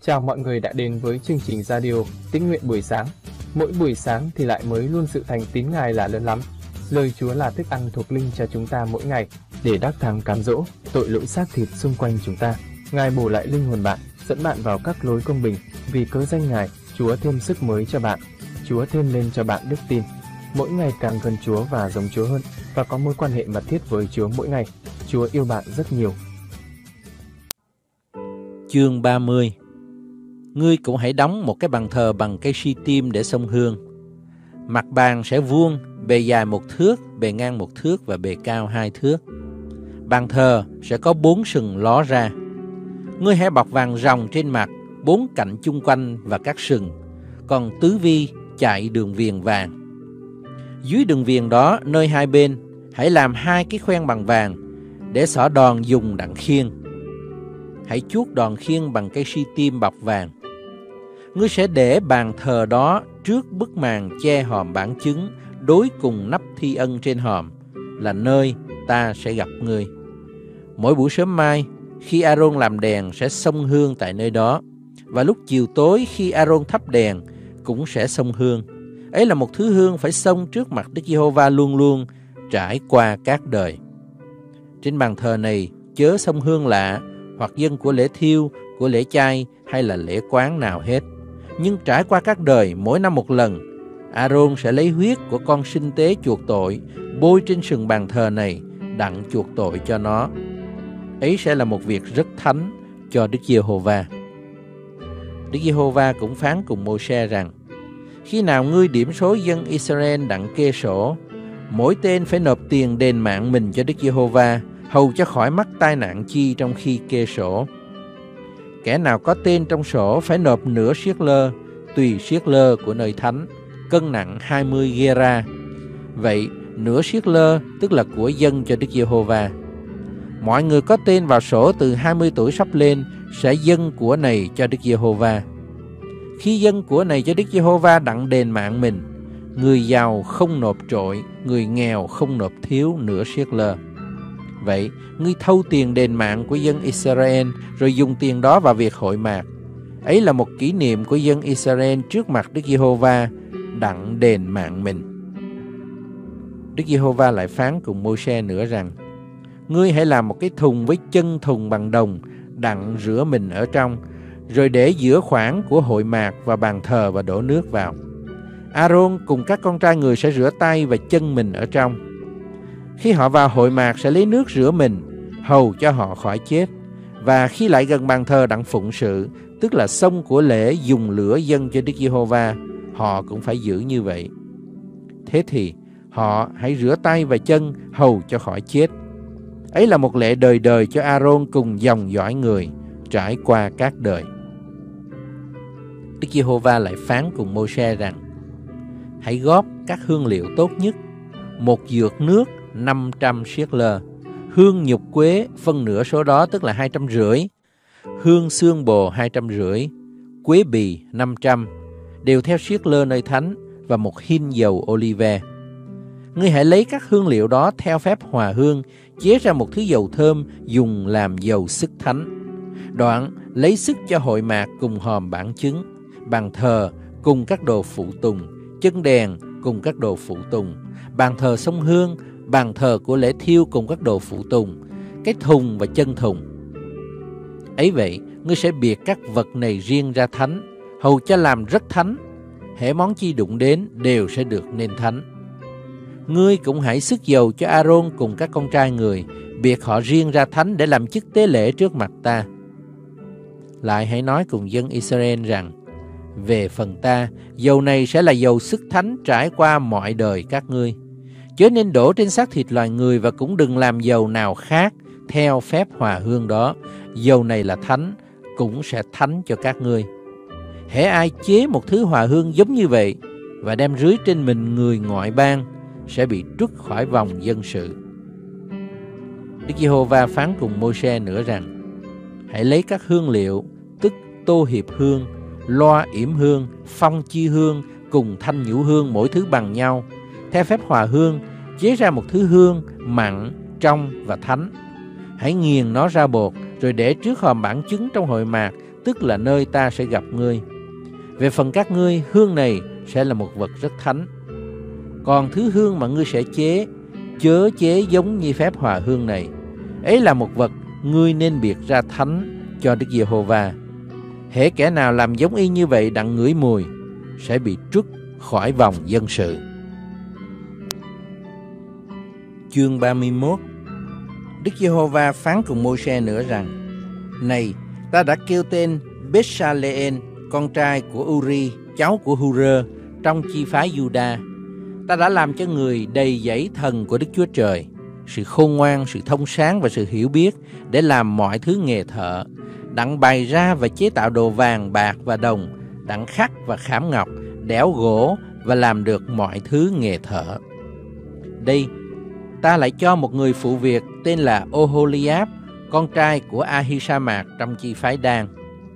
Chào mọi người đã đến với chương trình radio Tín nguyện buổi sáng. Mỗi buổi sáng thì lại mới luôn sự thành tín Ngài là lớn lắm. Lời Chúa là thức ăn thuộc linh cho chúng ta mỗi ngày để đắc thắng cám dỗ tội lỗi xác thịt xung quanh chúng ta. Ngài bổ lại linh hồn bạn, dẫn bạn vào các lối công bình. Vì cớ danh Ngài, Chúa thêm sức mới cho bạn. Chúa thêm lên cho bạn đức tin. Mỗi ngày càng gần Chúa và giống Chúa hơn, và có mối quan hệ mật thiết với Chúa mỗi ngày. Chúa yêu bạn rất nhiều. Chương 30. Ngươi cũng hãy đóng một cái bàn thờ bằng cây si tim để xông hương. Mặt bàn sẽ vuông, bề dài 1 thước, bề ngang 1 thước và bề cao 2 thước. Bàn thờ sẽ có 4 sừng ló ra. Ngươi hãy bọc vàng ròng trên mặt, 4 cạnh chung quanh và các sừng, còn tứ vi chạy đường viền vàng. Dưới đường viền đó, nơi hai bên, hãy làm 2 cái khoen bằng vàng để xỏ đòn dùng đặng khiêng. Hãy chuốt đòn khiêng bằng cây si tim bọc vàng. Ngươi sẽ để bàn thờ đó trước bức màn che hòm bản chứng, đối cùng nắp thi ân trên hòm, là nơi ta sẽ gặp ngươi. Mỗi buổi sớm mai, khi A-rôn làm đèn sẽ xông hương tại nơi đó, và lúc chiều tối khi A-rôn thắp đèn cũng sẽ xông hương. Ấy là một thứ hương phải xông trước mặt Đức Giê-hô-va luôn luôn, trải qua các đời. Trên bàn thờ này chớ xông hương lạ, hoặc dân của lễ thiêu, của lễ chay hay là lễ quán nào hết. Nhưng trải qua các đời, mỗi năm một lần, A-rôn sẽ lấy huyết của con sinh tế chuộc tội, bôi trên sừng bàn thờ này, đặng chuộc tội cho nó. Ấy sẽ là một việc rất thánh cho Đức Giê-hô-va. Đức Giê-hô-va cũng phán cùng Mô-se rằng: khi nào ngươi điểm số dân Israel đặng kê sổ, mỗi tên phải nộp tiền đền mạng mình cho Đức Giê-hô-va, hầu cho khỏi mắc tai nạn chi trong khi kê sổ. Kẻ nào có tên trong sổ phải nộp nửa siết lơ, tùy siết lơ của nơi thánh, cân nặng 20 gera. Vậy nửa siết lơ tức là của dân cho Đức Giê-hô-va. Mọi người có tên vào sổ từ 20 tuổi sắp lên sẽ dâng của này cho Đức Giê-hô-va. Khi dâng của này cho Đức Giê-hô-va đặng đền mạng mình, người giàu không nộp trội, người nghèo không nộp thiếu nửa siết lơ. Vậy, ngươi thâu tiền đền mạng của dân Israel, rồi dùng tiền đó vào việc hội mạc. Ấy là một kỷ niệm của dân Israel trước mặt Đức Giê-hô-va, đặng đền mạng mình. Đức Giê-hô-va lại phán cùng Mô-se nữa rằng: ngươi hãy làm một cái thùng với chân thùng bằng đồng, đặng rửa mình ở trong, rồi để giữa khoảng của hội mạc và bàn thờ và đổ nước vào. A-rôn cùng các con trai người sẽ rửa tay và chân mình ở trong. Khi họ vào hội mạc sẽ lấy nước rửa mình, hầu cho họ khỏi chết. Và khi lại gần bàn thờ đặng phụng sự, tức là xông của lễ dùng lửa dâng cho Đức Giê-hô-va, họ cũng phải giữ như vậy. Thế thì họ hãy rửa tay và chân, hầu cho khỏi chết. Ấy là một lệ đời đời cho A-rôn cùng dòng dõi người, trải qua các đời. Đức Giê-hô-va lại phán cùng Mô-se rằng: hãy góp các hương liệu tốt nhất, 1 dược nước 500 siết lơ, hương nhục quế phân nửa số đó tức là 250, hương xương bồ 250, quế bì 500, đều theo siết lơ nơi thánh, và 1 hin dầu olive. Ngươi hãy lấy các hương liệu đó theo phép hòa hương, chế ra một thứ dầu thơm dùng làm dầu sức thánh. Đoạn lấy sức cho hội mạc cùng hòm bản chứng, bàn thờ cùng các đồ phụ tùng, chân đèn cùng các đồ phụ tùng, bàn thờ xông hương, bàn thờ của lễ thiêu cùng các đồ phụ tùng, cái thùng và chân thùng. Ấy vậy, ngươi sẽ biệt các vật này riêng ra thánh, hầu cho làm rất thánh. Hễ món chi đụng đến đều sẽ được nên thánh. Ngươi cũng hãy sức dầu cho A-rôn cùng các con trai người, biệt họ riêng ra thánh để làm chức tế lễ trước mặt ta. Lại hãy nói cùng dân Israel rằng: về phần ta, dầu này sẽ là dầu sức thánh trải qua mọi đời các ngươi. Chớ nên đổ trên xác thịt loài người, và cũng đừng làm dầu nào khác theo phép hòa hương đó. Dầu này là thánh, cũng sẽ thánh cho các ngươi. Hễ ai chế một thứ hòa hương giống như vậy và đem rưới trên mình người ngoại bang, sẽ bị trút khỏi vòng dân sự. Đức Giê-hô-va phán cùng Mô-se nữa rằng: hãy lấy các hương liệu, tức tô hiệp hương, loa yểm hương, phong chi hương cùng thanh nhũ hương, mỗi thứ bằng nhau, theo phép hòa hương, chế ra một thứ hương mặn, trong và thánh. Hãy nghiền nó ra bột, rồi để trước hòm bản chứng trong hội mạc, tức là nơi ta sẽ gặp ngươi. Về phần các ngươi, hương này sẽ là một vật rất thánh. Còn thứ hương mà ngươi sẽ chế, chớ chế giống như phép hòa hương này. Ấy là một vật ngươi nên biệt ra thánh cho Đức Giê-hô-va. Hễ kẻ nào làm giống y như vậy đặng ngửi mùi, sẽ bị trút khỏi vòng dân sự. Chương 31. Đức Giê-hô-va phán cùng Môi-se nữa rằng: Này, ta đã kêu tên Bết-sa-lê-ên, con trai của U-ri, cháu của Hu-rơ, trong chi phái Giu-đa. Ta đã làm cho người đầy dẫy thần của Đức Chúa Trời, sự khôn ngoan, sự thông sáng và sự hiểu biết, để làm mọi thứ nghề thợ, đặng bày ra và chế tạo đồ vàng, bạc và đồng, đặng khắc và khảm ngọc, đẽo gỗ và làm được mọi thứ nghề thợ. Đây, ta lại cho một người phụ việc tên là Ô-hô-li-áp, con trai của A-hi-sa-mạc trong chi phái Đan.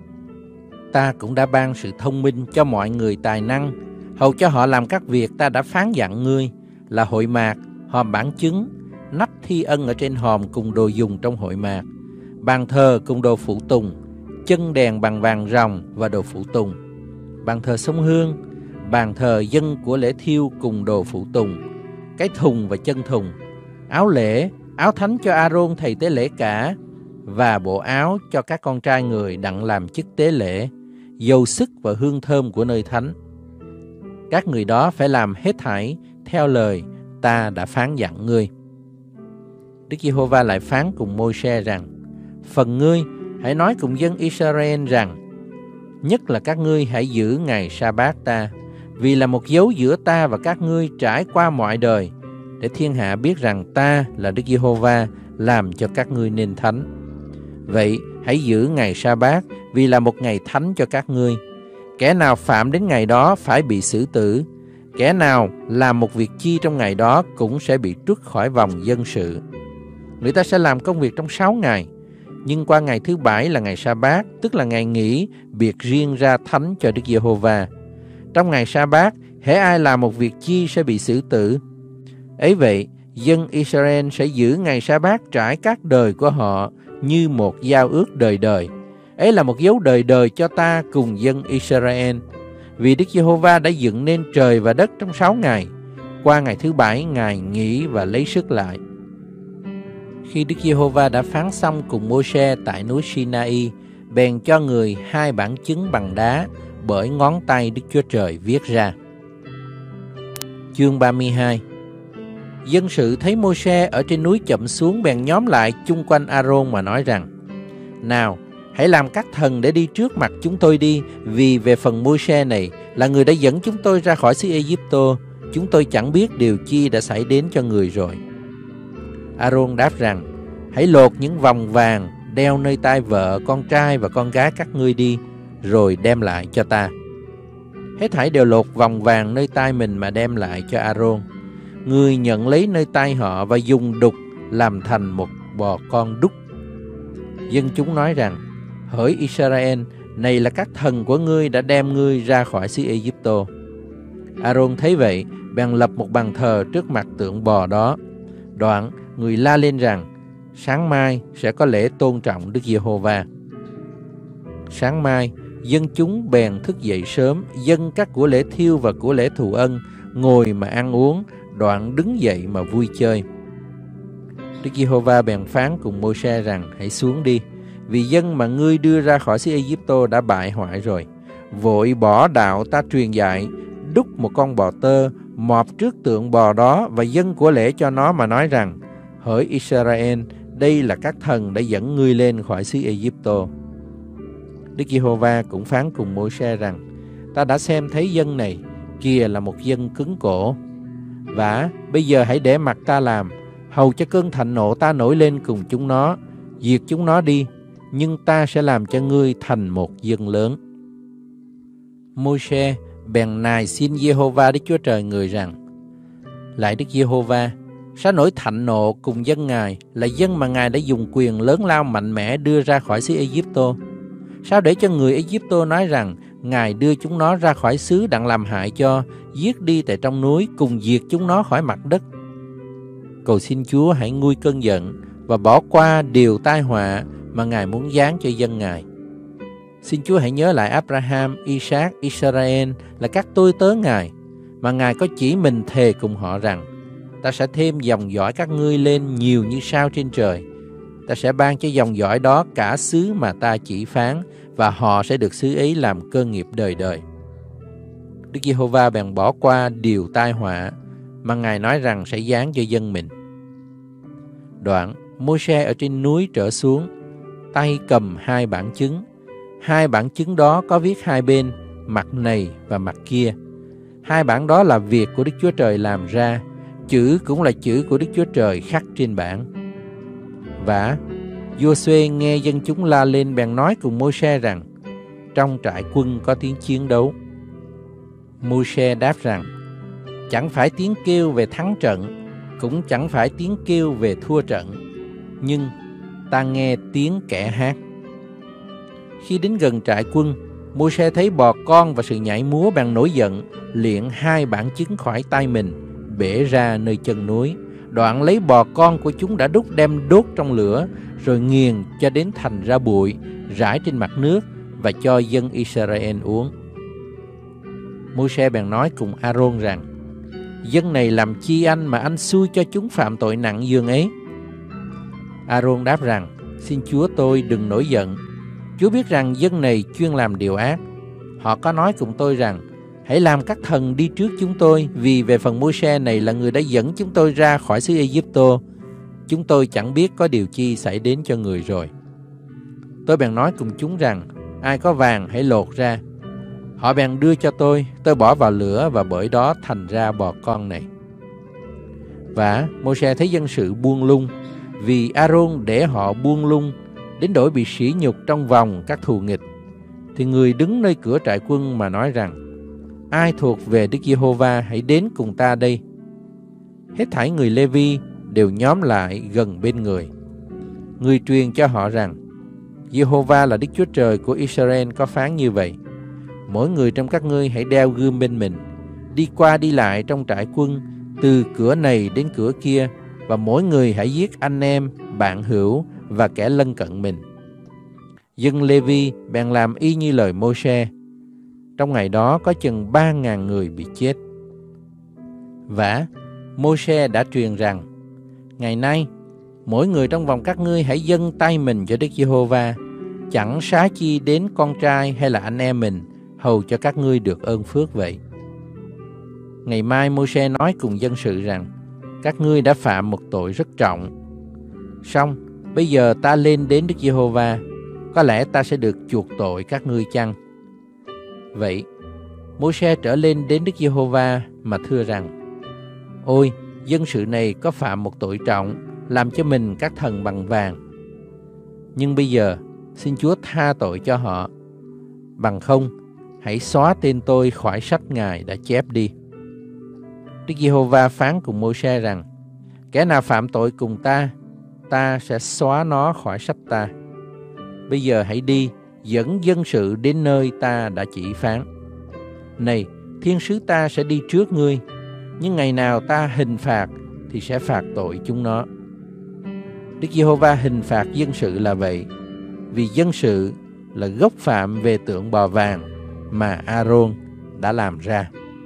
Ta cũng đã ban sự thông minh cho mọi người tài năng, hầu cho họ làm các việc ta đã phán dặn ngươi, là hội mạc, hòm bản chứng, nắp thi ân ở trên hòm cùng đồ dùng trong hội mạc, bàn thờ cùng đồ phụ tùng, chân đèn bằng vàng ròng và đồ phụ tùng, bàn thờ sông hương, bàn thờ dân của lễ thiêu cùng đồ phụ tùng, cái thùng và chân thùng, áo lễ, áo thánh cho A-rôn thầy tế lễ cả, và bộ áo cho các con trai người đặng làm chức tế lễ, dầu sức và hương thơm của nơi thánh. Các người đó phải làm hết thảy theo lời ta đã phán dặn ngươi. Đức Giê-hô-va lại phán cùng Môi-se rằng: Phần ngươi hãy nói cùng dân Israel rằng: Nhất là các ngươi hãy giữ ngày sa-bát ta, vì là một dấu giữa ta và các ngươi trải qua mọi đời, để thiên hạ biết rằng ta là Đức Giê-hô-va, làm cho các ngươi nên thánh. Vậy hãy giữ ngày sa-bát, vì là một ngày thánh cho các ngươi. Kẻ nào phạm đến ngày đó phải bị xử tử. Kẻ nào làm một việc chi trong ngày đó cũng sẽ bị trút khỏi vòng dân sự. Người ta sẽ làm công việc trong 6 ngày, nhưng qua ngày thứ 7 là ngày sa-bát, tức là ngày nghỉ biệt riêng ra thánh cho Đức Giê-hô-va. Trong ngày sa-bát, hễ ai làm một việc chi sẽ bị xử tử. Ấy vậy, dân Israel sẽ giữ ngày sa-bát trải các đời của họ như một giao ước đời đời. Ấy là một dấu đời đời cho ta cùng dân Israel. Vì Đức Giê-hô-va đã dựng nên trời và đất trong 6 ngày. Qua ngày thứ 7, Ngài nghỉ và lấy sức lại. Khi Đức Giê-hô-va đã phán xong cùng Môi-se tại núi Sinai, bèn cho người 2 bản chứng bằng đá bởi ngón tay Đức Chúa Trời viết ra. Chương 32. Dân sự thấy Môi-se ở trên núi chậm xuống, bèn nhóm lại chung quanh A-rôn mà nói rằng: Nào, hãy làm các thần để đi trước mặt chúng tôi đi, vì về phần Môi-se này là người đã dẫn chúng tôi ra khỏi xứ Ê-díp-tô, chúng tôi chẳng biết điều chi đã xảy đến cho người rồi. A-rôn đáp rằng: Hãy lột những vòng vàng đeo nơi tai vợ, con trai và con gái các ngươi đi, rồi đem lại cho ta. Hết thảy đều lột vòng vàng nơi tai mình mà đem lại cho A-rôn. Ngươi nhận lấy nơi tai họ và dùng đục làm thành một bò con đúc. Dân chúng nói rằng: Hỡi Israel, này là các thần của ngươi đã đem ngươi ra khỏi xứ Ê-díp-tô. A-rôn thấy vậy, bèn lập một bàn thờ trước mặt tượng bò đó. Đoạn, người la lên rằng: Sáng mai sẽ có lễ tôn trọng Đức Giê-hô-va. Sáng mai, dân chúng bèn thức dậy sớm, dâng các của lễ thiêu và của lễ thù ân, ngồi mà ăn uống, đoạn đứng dậy mà vui chơi. Đức Giê-hô-va bèn phán cùng Môi-se rằng: Hãy xuống đi, vì dân mà ngươi đưa ra khỏi xứ Ê-díp-tô đã bại hoại rồi. Vội bỏ đạo ta truyền dạy, đúc một con bò tơ, mọp trước tượng bò đó và dâng của lễ cho nó mà nói rằng: Hỡi Israel, đây là các thần đã dẫn ngươi lên khỏi xứ Ê-díp-tô. Đức Giê-hô-va cũng phán cùng Môi-se rằng: Ta đã xem thấy dân này, kìa là một dân cứng cổ. Vả, bây giờ hãy để mặc ta làm, hầu cho cơn thạnh nộ ta nổi lên cùng chúng nó, diệt chúng nó đi, nhưng ta sẽ làm cho ngươi thành một dân lớn. Môi-se bèn nài xin Giê-hô-va Đức Chúa Trời người rằng: Lạy Đức Giê-hô-va, sao nổi thạnh nộ cùng dân Ngài, là dân mà Ngài đã dùng quyền lớn lao mạnh mẽ đưa ra khỏi xứ Ê-díp-tô? Sao để cho người Ê-díp-tô nói rằng Ngài đưa chúng nó ra khỏi xứ đặng làm hại cho, giết đi tại trong núi, cùng diệt chúng nó khỏi mặt đất? Cầu xin Chúa hãy nguôi cơn giận và bỏ qua điều tai họa mà Ngài muốn giáng cho dân Ngài. Xin Chúa hãy nhớ lại Abraham, Isaac, Israel là các tôi tớ Ngài, mà Ngài có chỉ mình thề cùng họ rằng: ta sẽ thêm dòng dõi các ngươi lên nhiều như sao trên trời. Ta sẽ ban cho dòng dõi đó cả xứ mà ta chỉ phán, và họ sẽ được xứ ấy làm cơ nghiệp đời đời. Đức Giê-hô-va bèn bỏ qua điều tai họa mà Ngài nói rằng sẽ giáng cho dân mình. Đoạn, Môi-se ở trên núi trở xuống, tay cầm 2 bản chứng. 2 bản chứng đó có viết hai bên, mặt này và mặt kia. 2 bản đó là việc của Đức Chúa Trời làm ra, chữ cũng là chữ của Đức Chúa Trời khắc trên bản. Và Giô-suê nghe dân chúng la lên bèn nói cùng Môi-se rằng: trong trại quân có tiếng chiến đấu. Môi-se đáp rằng: chẳng phải tiếng kêu về thắng trận, cũng chẳng phải tiếng kêu về thua trận, nhưng ta nghe tiếng kẻ hát. Khi đến gần trại quân, Môi-se thấy bò con và sự nhảy múa bèn nổi giận, liệng 2 bản chứng khỏi tay mình, bể ra nơi chân núi. Đoạn lấy bò con của chúng đã đúc đem đốt trong lửa, rồi nghiền cho đến thành ra bụi, rải trên mặt nước và cho dân Israel uống. Môi-se bèn nói cùng A-rôn rằng: dân này làm chi anh mà anh xui cho chúng phạm tội nặng dường ấy? A-rôn đáp rằng: xin Chúa tôi đừng nổi giận. Chúa biết rằng dân này chuyên làm điều ác. Họ có nói cùng tôi rằng: hãy làm các thần đi trước chúng tôi, vì về phần Môi-se này là người đã dẫn chúng tôi ra khỏi xứ Ai-cập. Chúng tôi chẳng biết có điều chi xảy đến cho người rồi. Tôi bèn nói cùng chúng rằng: ai có vàng hãy lột ra. Họ bèn đưa cho tôi bỏ vào lửa, và bởi đó thành ra bò con này. Và Môi-se thấy dân sự buông lung, vì A-rôn để họ buông lung đến đổi bị sỉ nhục trong vòng các thù nghịch, thì người đứng nơi cửa trại quân mà nói rằng: ai thuộc về Đức Giê-hô-va hãy đến cùng ta đây. Hết thảy người Lê-vi đều nhóm lại gần bên người. Người truyền cho họ rằng: Giê-hô-va là Đức Chúa Trời của Israel có phán như vậy: mỗi người trong các ngươi hãy đeo gươm bên mình, đi qua đi lại trong trại quân, từ cửa này đến cửa kia, và mỗi người hãy giết anh em, bạn hữu và kẻ lân cận mình. Dân Lê-vi bèn làm y như lời Môi-se. Trong ngày đó có chừng 3.000 người bị chết. Và Môi-se đã truyền rằng: ngày nay mỗi người trong vòng các ngươi hãy dâng tay mình cho Đức Giê-hô-va, chẳng xá chi đến con trai hay là anh em mình, hầu cho các ngươi được ơn phước vậy. Ngày mai Môi-se nói cùng dân sự rằng: các ngươi đã phạm một tội rất trọng. Song bây giờ ta lên đến Đức Giê-hô-va, có lẽ ta sẽ được chuộc tội các ngươi chăng? Vậy Môi-se trở lên đến Đức Giê-hô-va mà thưa rằng: ôi, dân sự này có phạm một tội trọng, làm cho mình các thần bằng vàng. Nhưng bây giờ xin Chúa tha tội cho họ, bằng không hãy xóa tên tôi khỏi sách Ngài đã chép đi. Đức Giê-hô-va phán cùng Môi-se rằng: kẻ nào phạm tội cùng ta, ta sẽ xóa nó khỏi sách ta. Bây giờ hãy đi, dẫn dân sự đến nơi ta đã chỉ phán. Này, thiên sứ ta sẽ đi trước ngươi, nhưng ngày nào ta hình phạt thì sẽ phạt tội chúng nó. Đức Giê-hô-va hình phạt dân sự là vậy, vì dân sự là gốc phạm về tượng bò vàng mà A-rôn đã làm ra.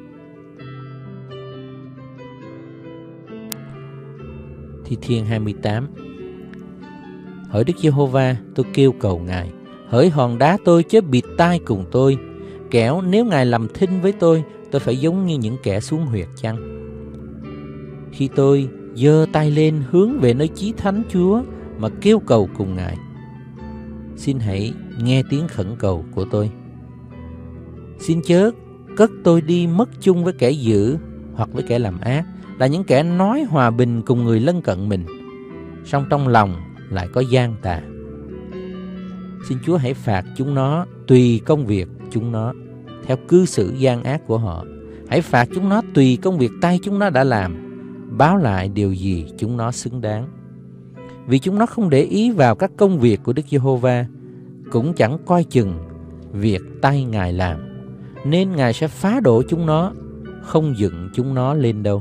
Thi Thiên 28. Hỡi Đức Giê-hô-va, tôi kêu cầu Ngài, hỡi hòn đá tôi chớ bịt tai cùng tôi, kẻo nếu Ngài làm thinh với tôi phải giống như những kẻ xuống huyệt chăng? Khi tôi giơ tay lên hướng về nơi chí thánh Chúa mà kêu cầu cùng Ngài, xin hãy nghe tiếng khẩn cầu của tôi. Xin chớ cất tôi đi mất chung với kẻ dữ hoặc với kẻ làm ác, là những kẻ nói hòa bình cùng người lân cận mình, song trong lòng lại có gian tà. Xin Chúa hãy phạt chúng nó tùy công việc chúng nó, theo cư xử gian ác của họ. Hãy phạt chúng nó tùy công việc tay chúng nó đã làm, báo lại điều gì chúng nó xứng đáng. Vì chúng nó không để ý vào các công việc của Đức Giê-hô-va, cũng chẳng coi chừng việc tay Ngài làm, nên Ngài sẽ phá đổ chúng nó, không dựng chúng nó lên đâu.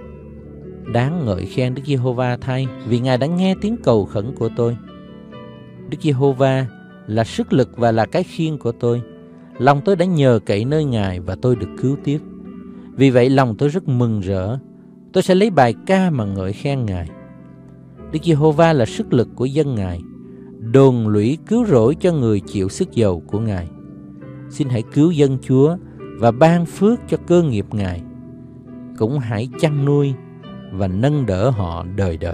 Đáng ngợi khen Đức Giê-hô-va thay, vì Ngài đã nghe tiếng cầu khẩn của tôi. Đức Giê-hô-va là sức lực và là cái khiên của tôi. Lòng tôi đã nhờ cậy nơi Ngài và tôi được cứu tiếp. Vì vậy lòng tôi rất mừng rỡ. Tôi sẽ lấy bài ca mà ngợi khen Ngài. Đức Giê-hô-va là sức lực của dân Ngài, đồn lũy cứu rỗi cho người chịu sức dầu của Ngài. Xin hãy cứu dân Chúa và ban phước cho cơ nghiệp Ngài. Cũng hãy chăn nuôi và nâng đỡ họ đời đời.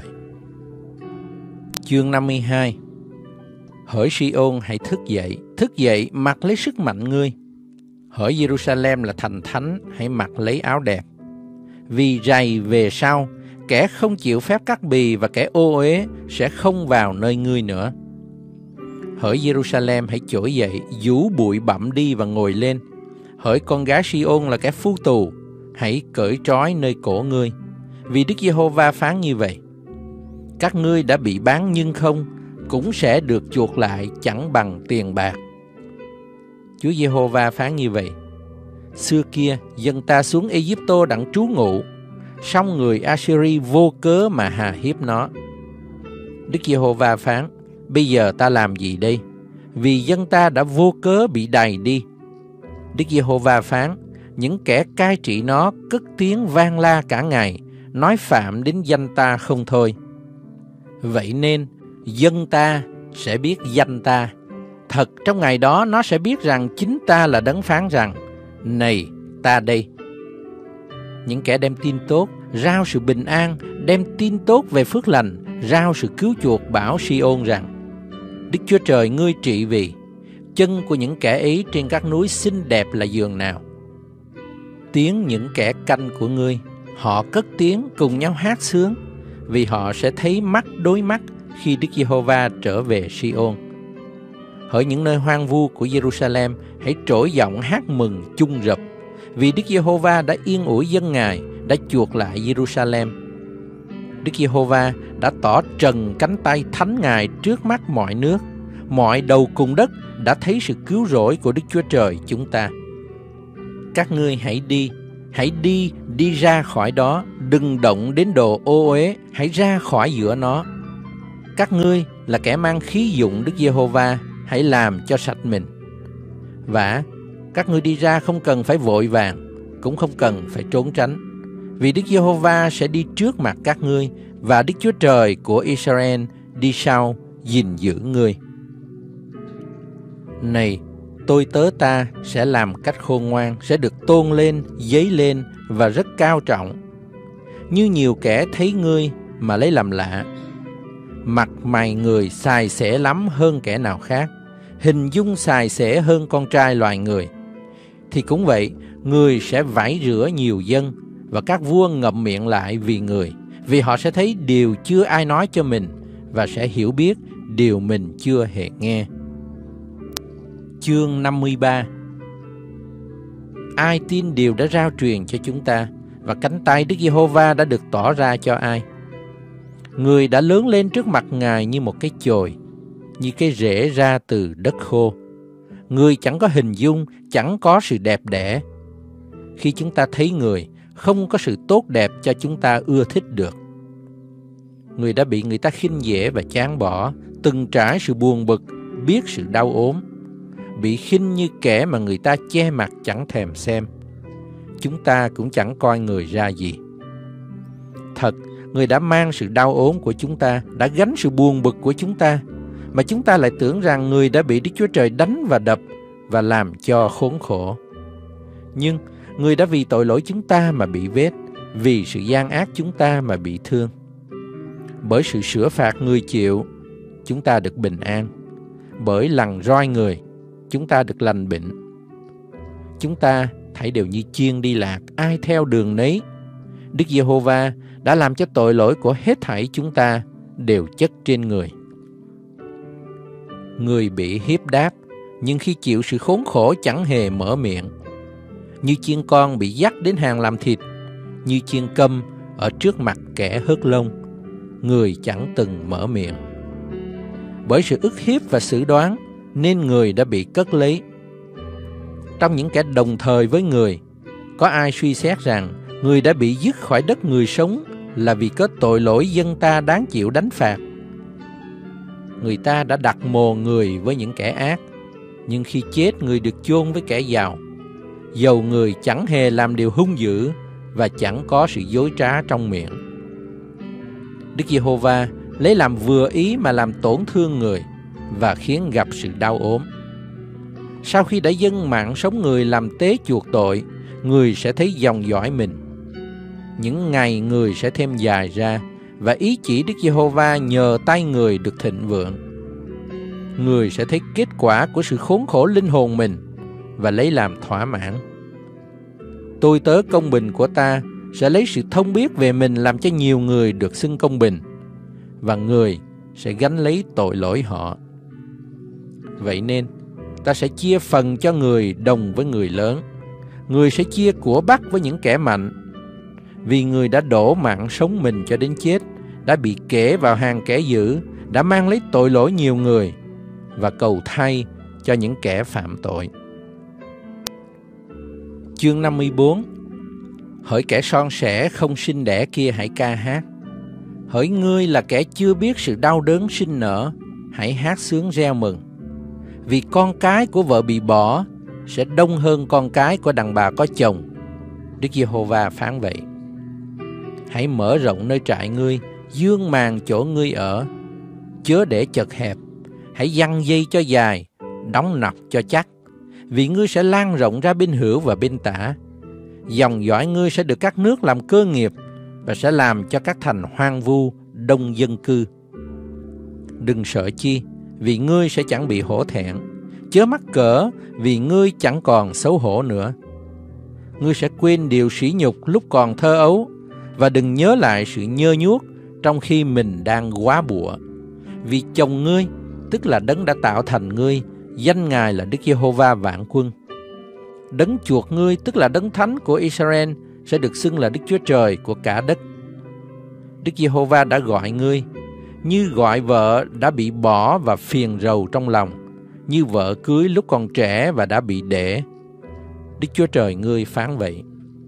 Chương 52. Hỡi Si-ôn, hãy thức dậy mặc lấy sức mạnh ngươi. Hỡi Giê-ru-sa-lem là thành thánh, hãy mặc lấy áo đẹp. Vì rày về sau, kẻ không chịu phép cắt bì và kẻ ô uế sẽ không vào nơi ngươi nữa. Hỡi Giê-ru-sa-lem, hãy trỗi dậy, rũ bụi bặm đi và ngồi lên. Hỡi con gái Si-ôn là kẻ phu tù, hãy cởi trói nơi cổ ngươi. Vì Đức Giê-hô-va phán như vậy: các ngươi đã bị bán nhưng không, cũng sẽ được chuộc lại chẳng bằng tiền bạc. Chúa Giê-hô-va phán như vậy: xưa kia dân ta xuống Ê-díp-tô đặng trú ngụ, song người A-sê-ri vô cớ mà hà hiếp nó. Đức Giê-hô-va phán: bây giờ ta làm gì đây? Vì dân ta đã vô cớ bị đày đi. Đức Giê-hô-va phán: những kẻ cai trị nó cất tiếng vang la cả ngày, nói phạm đến danh ta không thôi. Vậy nên dân ta sẽ biết danh ta. Thật trong ngày đó nó sẽ biết rằng chính ta là đấng phán rằng: này, ta đây. Những kẻ đem tin tốt, rao sự bình an, đem tin tốt về phước lành, rao sự cứu chuộc, bảo Si-ôn rằng: Đức Chúa Trời ngươi trị vì. Chân của những kẻ ấy trên các núi xinh đẹp là giường nào. Tiếng những kẻ canh của ngươi, họ cất tiếng cùng nhau hát sướng, vì họ sẽ thấy mắt đối mắt khi Đức Giê-hô-va trở về Si-ôn. Hỡi những nơi hoang vu của Giê-ru-sa-lem, hãy trỗi giọng hát mừng chung rập, vì Đức Giê-hô-va đã yên ủi dân Ngài, đã chuộc lại Giê-ru-sa-lem. Đức Giê-hô-va đã tỏ trần cánh tay thánh Ngài trước mắt mọi nước. Mọi đầu cùng đất đã thấy sự cứu rỗi của Đức Chúa Trời chúng ta. Các ngươi hãy đi ra khỏi đó, đừng động đến đồ ô uế, hãy ra khỏi giữa nó. Các ngươi là kẻ mang khí dụng Đức Giê-hô-va, hãy làm cho sạch mình. Vả, các ngươi đi ra không cần phải vội vàng, cũng không cần phải trốn tránh, vì Đức Giê-hô-va sẽ đi trước mặt các ngươi, và Đức Chúa Trời của Israel đi sau gìn giữ ngươi. Này, tôi tớ ta sẽ làm cách khôn ngoan, sẽ được tôn lên, dấy lên và rất cao trọng. Như nhiều kẻ thấy ngươi mà lấy làm lạ. Mặt mày người xài xẻ lắm hơn kẻ nào khác, hình dung xài xẻ hơn con trai loài người. Thì cũng vậy, người sẽ vải rửa nhiều dân, và các vua ngậm miệng lại vì người, vì họ sẽ thấy điều chưa ai nói cho mình, và sẽ hiểu biết điều mình chưa hề nghe. Chương 53. Ai tin điều đã rao truyền cho chúng ta, và cánh tay Đức Giê-hô-va đã được tỏ ra cho ai? Người đã lớn lên trước mặt Ngài như một cái chồi, như cái rễ ra từ đất khô. Người chẳng có hình dung, chẳng có sự đẹp đẽ. Khi chúng ta thấy người, không có sự tốt đẹp cho chúng ta ưa thích được. Người đã bị người ta khinh dễ và chán bỏ, từng trải sự buồn bực, biết sự đau ốm, bị khinh như kẻ mà người ta che mặt chẳng thèm xem. Chúng ta cũng chẳng coi người ra gì. Thật, người đã mang sự đau ốm của chúng ta, đã gánh sự buồn bực của chúng ta, mà chúng ta lại tưởng rằng người đã bị Đức Chúa Trời đánh và đập và làm cho khốn khổ. Nhưng người đã vì tội lỗi chúng ta mà bị vết, vì sự gian ác chúng ta mà bị thương. Bởi sự sửa phạt người chịu, chúng ta được bình an. Bởi lằn roi người, chúng ta được lành bệnh. Chúng ta thảy đều như chiên đi lạc, ai theo đường nấy. Đức Giê-hô-va đã làm cho tội lỗi của hết thảy chúng ta đều chất trên người. Người bị hiếp đáp, nhưng khi chịu sự khốn khổ chẳng hề mở miệng. Như chiên con bị dắt đến hàng làm thịt, như chiên câm ở trước mặt kẻ hớt lông, người chẳng từng mở miệng. Bởi sự ức hiếp và xử đoán, nên người đã bị cất lấy. Trong những kẻ đồng thời với người, có ai suy xét rằng người đã bị dứt khỏi đất người sống là vì có tội lỗi dân ta đáng chịu đánh phạt? người ta đã đặt mồ người với những kẻ ác, nhưng khi chết người được chôn với kẻ giàu. Dầu người chẳng hề làm điều hung dữ và chẳng có sự dối trá trong miệng. Đức Giê-hô-va lấy làm vừa ý mà làm tổn thương người và khiến gặp sự đau ốm. Sau khi đã dâng mạng sống người làm tế chuộc tội, người sẽ thấy dòng dõi mình. Những ngày người sẽ thêm dài ra, và ý chỉ Đức Giê-hô-va nhờ tay người được thịnh vượng. Người sẽ thấy kết quả của sự khốn khổ linh hồn mình và lấy làm thỏa mãn. Tôi tớ công bình của ta sẽ lấy sự thông biết về mình làm cho nhiều người được xưng công bình, và người sẽ gánh lấy tội lỗi họ. Vậy nên, ta sẽ chia phần cho người đồng với người lớn. Người sẽ chia của bắt với những kẻ mạnh. Vì người đã đổ mạng sống mình cho đến chết, đã bị kể vào hàng kẻ dữ, đã mang lấy tội lỗi nhiều người, và cầu thay cho những kẻ phạm tội. Chương 54. Hỡi kẻ son sẻ không sinh đẻ kia, hãy ca hát. Hỡi ngươi là kẻ chưa biết sự đau đớn sinh nở, hãy hát sướng reo mừng. Vì con cái của vợ bị bỏ sẽ đông hơn con cái của đàn bà có chồng. Đức Giê-hô-va phán vậy. Hãy mở rộng nơi trại ngươi, dương màn chỗ ngươi ở, chớ để chật hẹp. Hãy giăng dây cho dài, đóng nọc cho chắc, vì ngươi sẽ lan rộng ra bên hữu và bên tả. Dòng dõi ngươi sẽ được các nước làm cơ nghiệp, và sẽ làm cho các thành hoang vu đông dân cư. Đừng sợ chi, vì ngươi sẽ chẳng bị hổ thẹn. Chớ mắc cỡ, vì ngươi chẳng còn xấu hổ nữa. Ngươi sẽ quên điều sỉ nhục lúc còn thơ ấu, và đừng nhớ lại sự nhơ nhuốc trong khi mình đang quá bụa. Vì chồng ngươi, tức là đấng đã tạo thành ngươi, danh Ngài là Đức Giê-hô-va vạn quân. Đấng chuộc ngươi, tức là đấng thánh của Israel, sẽ được xưng là Đức Chúa Trời của cả đất. Đức Giê-hô-va đã gọi ngươi, như gọi vợ đã bị bỏ và phiền rầu trong lòng, như vợ cưới lúc còn trẻ và đã bị đẻ. Đức Chúa Trời ngươi phán vậy.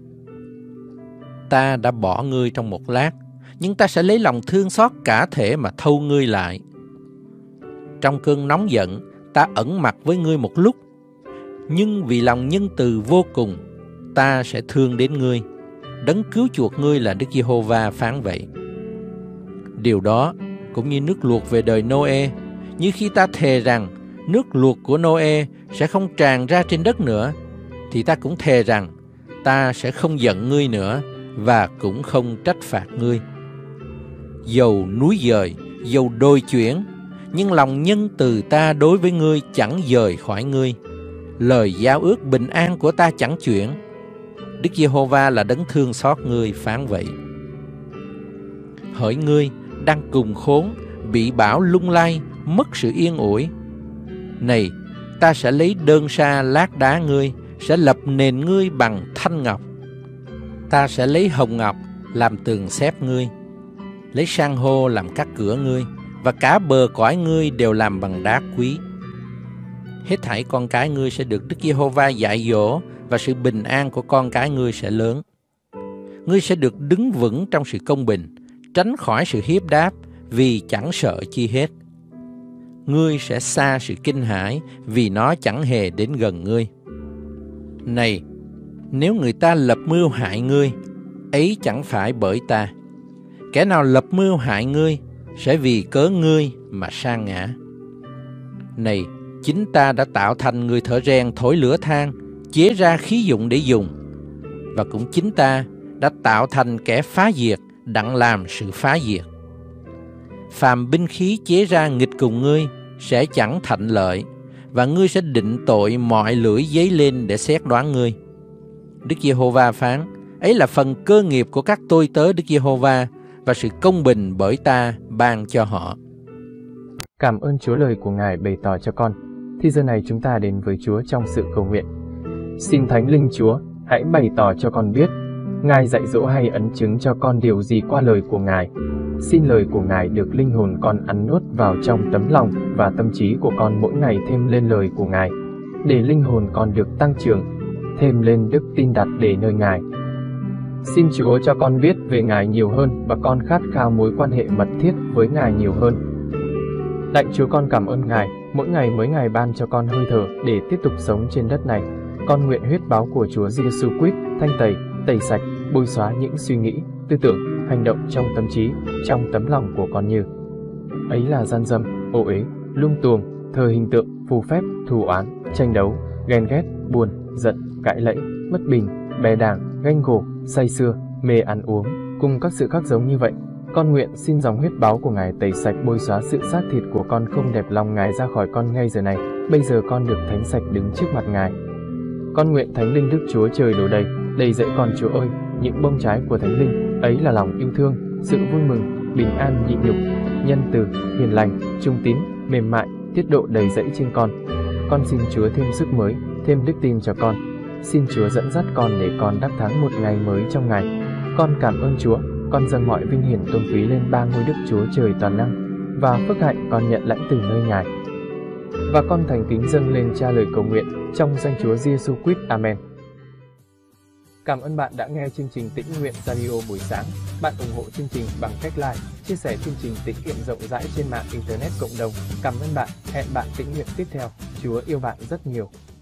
Ta đã bỏ ngươi trong một lát, nhưng ta sẽ lấy lòng thương xót cả thể mà thâu ngươi lại. Trong cơn nóng giận, ta ẩn mặt với ngươi một lúc, nhưng vì lòng nhân từ vô cùng, ta sẽ thương đến ngươi. Đấng cứu chuộc ngươi là Đức Giê-hô-va phán vậy. Điều đó cũng như nước luộc về đời Nô-e, như khi ta thề rằng nước luộc của Nô-e sẽ không tràn ra trên đất nữa, thì ta cũng thề rằng ta sẽ không giận ngươi nữa và cũng không trách phạt ngươi. Dầu núi dời, dầu đồi chuyển, nhưng lòng nhân từ ta đối với ngươi chẳng dời khỏi ngươi. Lời giao ước bình an của ta chẳng chuyển. Đức Giê-hô-va là đấng thương xót ngươi phán vậy. Hỡi ngươi đang cùng khốn, bị bão lung lay, mất sự yên ủi. Này, ta sẽ lấy đơn sa lát đá ngươi, sẽ lập nền ngươi bằng thanh ngọc. Ta sẽ lấy hồng ngọc làm tường xếp ngươi, lấy san hô làm các cửa ngươi, và cả bờ cõi ngươi đều làm bằng đá quý. Hết thảy con cái ngươi sẽ được Đức Giê-hô-va dạy dỗ, và sự bình an của con cái ngươi sẽ lớn. Ngươi sẽ được đứng vững trong sự công bình, tránh khỏi sự hiếp đáp, vì chẳng sợ chi hết. Ngươi sẽ xa sự kinh hãi, vì nó chẳng hề đến gần ngươi. Này, nếu người ta lập mưu hại ngươi, ấy chẳng phải bởi ta. Kẻ nào lập mưu hại ngươi, sẽ vì cớ ngươi mà sa ngã. Này, chính ta đã tạo thành người thợ rèn thổi lửa than, chế ra khí dụng để dùng. Và cũng chính ta đã tạo thành kẻ phá diệt, đặng làm sự phá diệt. Phàm binh khí chế ra nghịch cùng ngươi sẽ chẳng thạnh lợi, và ngươi sẽ định tội mọi lưỡi dấy lên để xét đoán ngươi. Đức Giê-hô-va phán, ấy là phần cơ nghiệp của các tôi tớ Đức Giê-hô-va, và sự công bình bởi ta ban cho họ. Cảm ơn Chúa lời của Ngài bày tỏ cho con. Thì giờ này chúng ta đến với Chúa trong sự cầu nguyện. Xin Thánh Linh Chúa, hãy bày tỏ cho con biết, Ngài dạy dỗ hay ấn chứng cho con điều gì qua lời của Ngài. Xin lời của Ngài được linh hồn con ăn nuốt vào trong tấm lòng và tâm trí của con mỗi ngày thêm lên lời của Ngài, để linh hồn con được tăng trưởng, thêm lên đức tin đặt để nơi Ngài. Xin Chúa cho con biết về Ngài nhiều hơn và con khát khao mối quan hệ mật thiết với Ngài nhiều hơn. Lạy Chúa, con cảm ơn Ngài, mỗi ngày ban cho con hơi thở để tiếp tục sống trên đất này. Con nguyện huyết báo của Chúa Giêsu Christ thanh tẩy sạch, bôi xóa những suy nghĩ, tư tưởng, hành động trong tâm trí, trong tấm lòng của con như ấy là gian dâm, ô uế, lung tuồng, thờ hình tượng, phù phép, thù oán, tranh đấu, ghen ghét, buồn, giận, cãi lẫy, bất bình, bè đảng, ganh gổ, say sưa, mê ăn uống, cùng các sự khác giống như vậy. Con nguyện xin dòng huyết báo của Ngài tẩy sạch, bôi xóa sự xác thịt của con không đẹp lòng Ngài ra khỏi con ngay giờ này. Bây giờ con được thánh sạch đứng trước mặt Ngài. Con nguyện Thánh Linh Đức Chúa Trời đổ đầy dẫy con, Chúa ơi, những bông trái của Thánh Linh ấy là lòng yêu thương, sự vui mừng, bình an, nhịn nhục, nhân từ, hiền lành, trung tín, mềm mại, tiết độ đầy dẫy trên con. Con xin Chúa thêm sức mới, thêm đức tin cho con. Xin Chúa dẫn dắt con để con đắc thắng một ngày mới trong Ngài. Con cảm ơn Chúa. Con dâng mọi vinh hiển tôn quý lên ba ngôi Đức Chúa Trời toàn năng, và phước hạnh con nhận lãnh từ nơi Ngài. Và con thành kính dâng lên Cha lời cầu nguyện trong danh Chúa Giêsu Christ. Amen. Cảm ơn bạn đã nghe chương trình Tĩnh Nguyện Radio buổi sáng. Bạn ủng hộ chương trình bằng cách like, chia sẻ chương trình tĩnh nguyện rộng rãi trên mạng Internet cộng đồng. Cảm ơn bạn. Hẹn bạn tĩnh nguyện tiếp theo. Chúa yêu bạn rất nhiều.